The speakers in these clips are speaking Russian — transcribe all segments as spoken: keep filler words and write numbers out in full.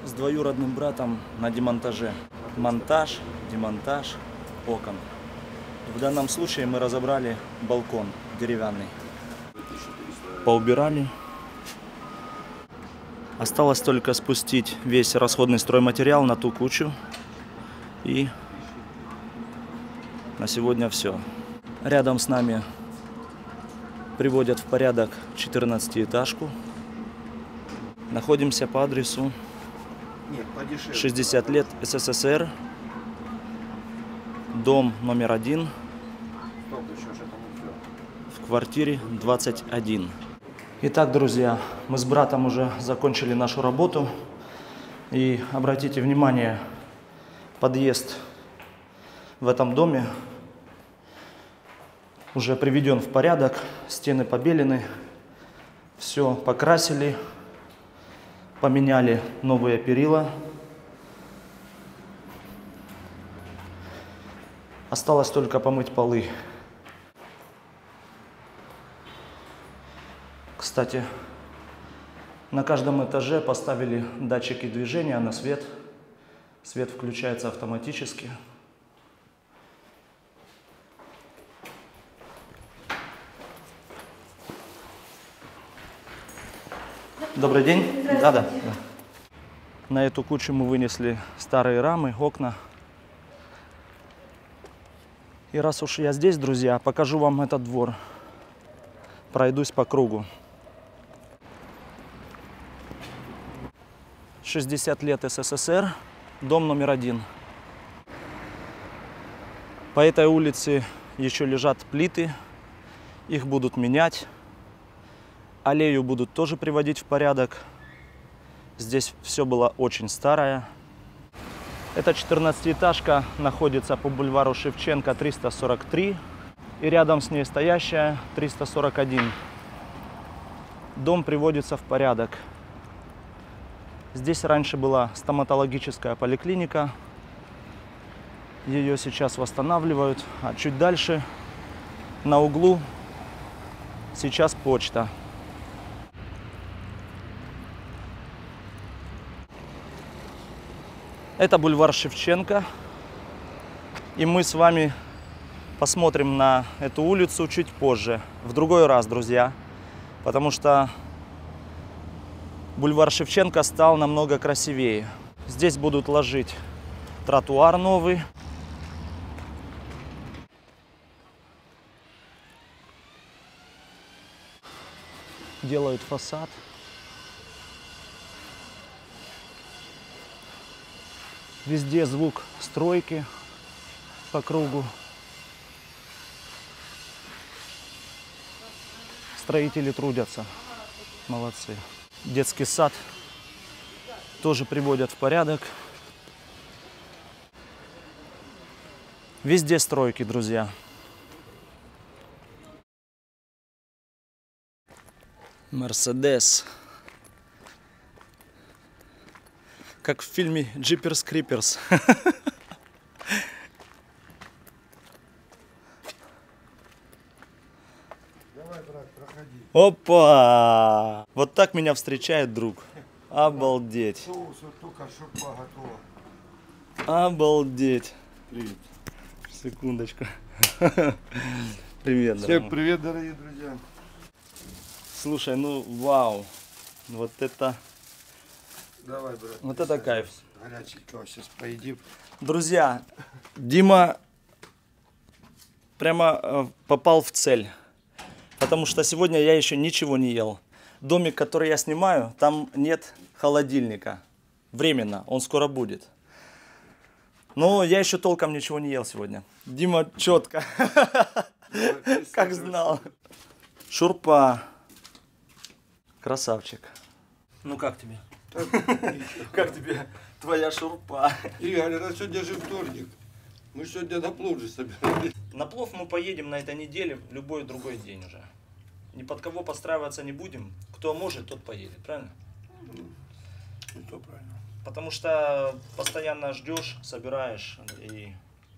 с двоюродным братом на демонтаже. Монтаж, демонтаж окон. В данном случае мы разобрали балкон деревянный. Поубирали. Осталось только спустить весь расходный стройматериал на ту кучу. И на сегодня все. Рядом с нами приводят в порядок четырнадцатиэтажку. Находимся по адресу шестьдесят лет СССР, дом номер один, в квартире двадцать один. Итак, друзья, мы с братом уже закончили нашу работу. И обратите внимание, подъезд в этом доме уже приведен в порядок, стены побелены, все покрасили, поменяли новые перила. Осталось только помыть полы. Кстати, на каждом этаже поставили датчики движения на свет. Свет включается автоматически. Добрый день. Да, да, да. На эту кучу мы вынесли старые рамы, окна. И раз уж я здесь, друзья, покажу вам этот двор. Пройдусь по кругу. шестьдесят лет СССР, дом номер один. По этой улице еще лежат плиты, их будут менять. Аллею будут тоже приводить в порядок. Здесь все было очень старое. Эта четырнадцатиэтажка находится по бульвару Шевченко триста сорок три. И рядом с ней стоящая триста сорок один. Дом приводится в порядок. Здесь раньше была стоматологическая поликлиника. Ее сейчас восстанавливают. А чуть дальше, на углу, сейчас почта. Это бульвар Шевченко. И мы с вами посмотрим на эту улицу чуть позже, в другой раз, друзья. Потому что бульвар Шевченко стал намного красивее. Здесь будут ложить тротуар новый. Делают фасад. Везде звук стройки по кругу. Строители трудятся. Молодцы. Детский сад тоже приводят в порядок. Везде стройки, друзья. Мерседес. Как в фильме Джиперс Криперс. Давай, брат, проходи. Опа! Вот так меня встречает друг. Обалдеть. Соус вот только шурпа готова. Обалдеть. Привет. Секундочку. Привет, Всем дорогой. привет, дорогие друзья. Слушай, ну вау. Вот это... Давай, брат. Вот это кайф. Горячий квас сейчас поедим. Друзья, Дима прямо э, попал в цель. Потому что сегодня я еще ничего не ел. Домик, который я снимаю, там нет холодильника. Временно, он скоро будет. Но я еще толком ничего не ел сегодня. Дима четко. Как знал. Шурпа. Красавчик. Ну как тебе? Как тебе твоя шурпа? Игорь, это сегодня же вторник. Мы сегодня на плов же собирались. На плов мы поедем на этой неделе в любой другой день уже. Ни под кого подстраиваться не будем. Кто может, тот поедет, правильно? Это правильно. Потому что постоянно ждешь, собираешь и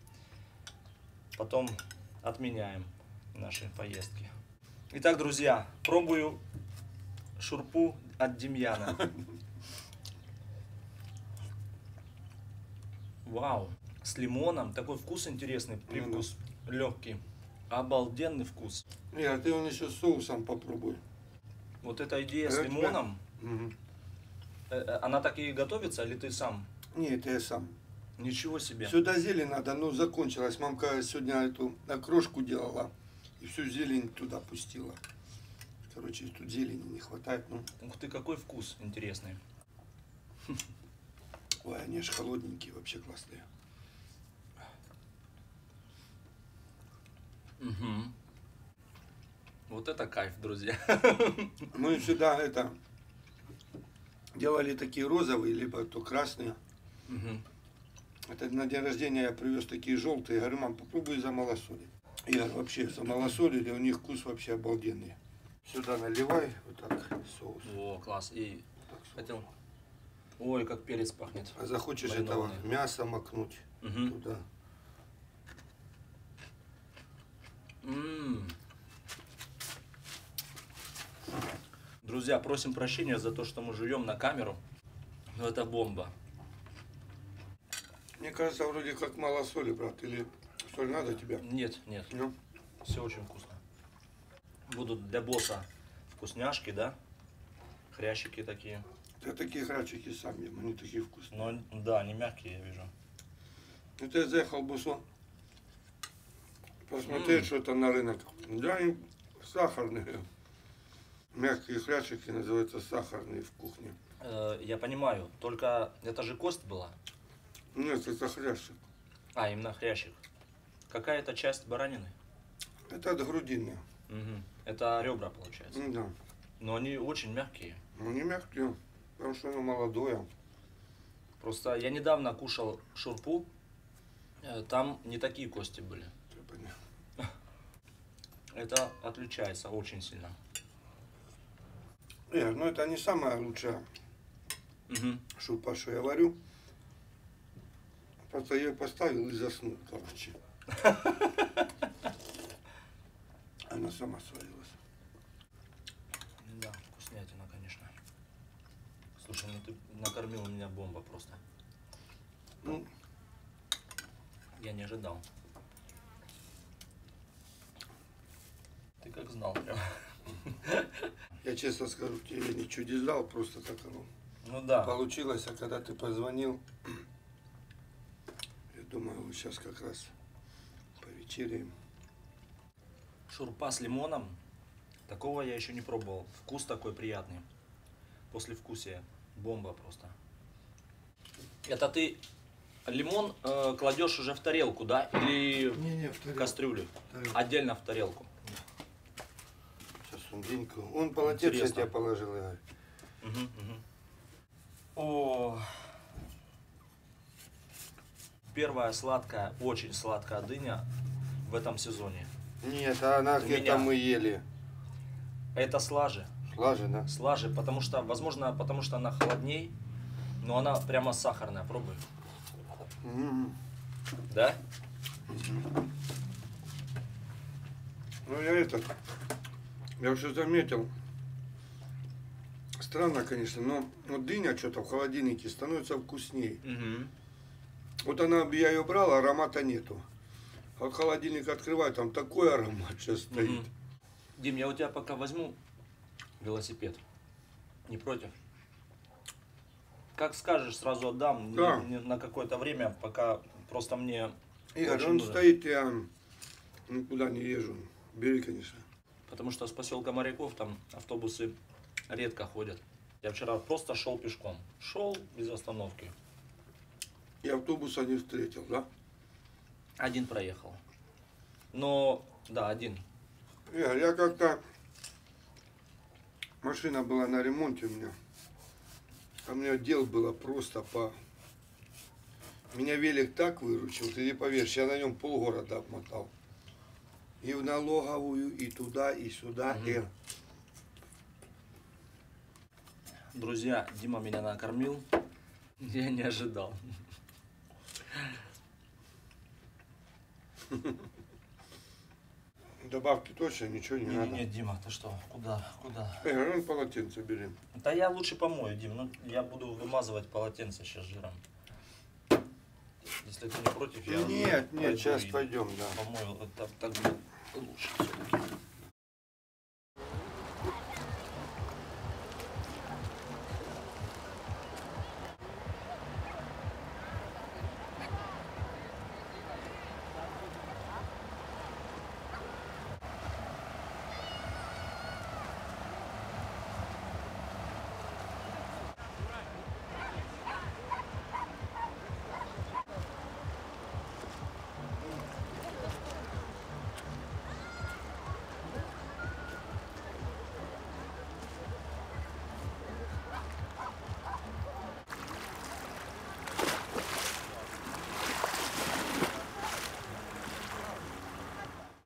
потом отменяем наши поездки. Итак, друзья, пробую шурпу от Демьяна. Вау. С лимоном. Такой вкус интересный. Привкус легкий. Обалденный вкус. Не, а ты он еще с соусом попробуй. Вот эта идея с Это тебя- лимоном, Мгм. э, э, она так и готовится, или ты сам? Не, это я сам. Ничего себе. Сюда зелень надо, но закончилась. Мамка сегодня эту окрошку делала и всю зелень туда пустила. Короче, тут зелени не хватает. Ну, Ух ты, какой вкус интересный. ой, они аж холодненькие, вообще классные. Мгм. Вот это кайф, друзья. Мы всегда это делали такие розовые, либо то красные. Мгм. Это на день рождения я привез такие желтые. Говорю, мам, попробуй замалосолить. Я вообще замалосолили, у них вкус вообще обалденный. Сюда наливай, вот так, соус. О, класс. И Так, соус. хотел... Ой, как перец пахнет. А захочешь маринованный. этого мяса макнуть Мгм. туда. М. Друзья, просим прощения за то, что мы живем на камеру. Но это бомба. Мне кажется, вроде как мало соли, брат. Или соль надо тебе? Нет, нет. Ну, Все очень вкусно. Будут для босса вкусняшки, да? Хрящики такие. я такие храчики сам ем, они такие вкусные. Но да, они мягкие, я вижу. Это я заехал в Бусо посмотреть М. что-то на рынок. Да, они сахарные. Мягкие хрячики называются сахарные в кухне. Э, я понимаю, только это же кость была. Нет, это хрящик. А, именно хрящик. Какая это часть баранины? Это от грудины. Мгм. Это ребра, получается. Ну да. Но они очень мягкие. Ну не мягкие, потому что оно молодое. Просто я недавно кушал шурпу. э, Там не такие кости были. Ты понял. Это отличается очень сильно. Нет, ну это не самая лучшая Мгм. шупа, что я варю. Просто я ее поставил и заснул, короче. Она сама сварилась. Да, вкуснятина, конечно. Слушай, ну ты накормил меня бомба просто. Ну, Я не ожидал. Ты как знал прям. я честно скажу, тебе ничего не знал, просто так оно Ну да. получилось. А когда ты позвонил, я думаю, вот сейчас как раз повечеряем. Шурпа с лимоном. Такого я еще не пробовал. Вкус такой приятный. Послевкусие. Бомба просто. Это ты лимон э, кладешь уже в тарелку, да? Или Не-не, в в кастрюлю? тарелку. Отдельно в тарелку. Сейчас он деньку. Он полотенце Интересно. тебе положил, Игорь. Мгм, мгм. О. Первая сладкая, очень сладкая дыня в этом сезоне. Нет, а она У где-то меня. мы ели. Это слажи. Слажи, да? Слажи, потому что, возможно, потому что она холодней, но она прямо сахарная. Пробуй. М. Да? Ну я это, я уже заметил. Странно, конечно, но вот дыня что-то в холодильнике становится вкуснее. Угу. Вот она, я ее брал, аромата нету. А вот холодильник открываю, там такой аромат сейчас стоит. Мгм. Дим, я у тебя пока возьму велосипед. Не против? Как скажешь, сразу отдам. Не- Да. не на какое-то время, пока просто мне Игорь, очень он нужен. стоит, я никуда не езжу. Бери, конечно. Потому что с поселка Моряков там автобусы редко ходят. Я вчера просто шел пешком. Шел без остановки. И автобуса не встретил, да? Один проехал. Но, да, один. Игорь, я как-то... Машина была на ремонте у меня. А у меня дел было просто по... Меня велик так выручил, ты не поверишь, я на нем полгорода обмотал. И в налоговую, и туда, и сюда. Мгм. И... Друзья, Дима меня накормил. Я не ожидал. Добавки точно ничего не Не, надо. не, Дима, ты что? Куда? Куда? Игорь, ну полотенце бери. Да я лучше помою, Дим. Ну, я буду вымазывать полотенце сейчас жиром. Если ты не против, я... Нет, нет, пойду сейчас и пойдем, да. помою. Вот так, так будет лучше все-таки.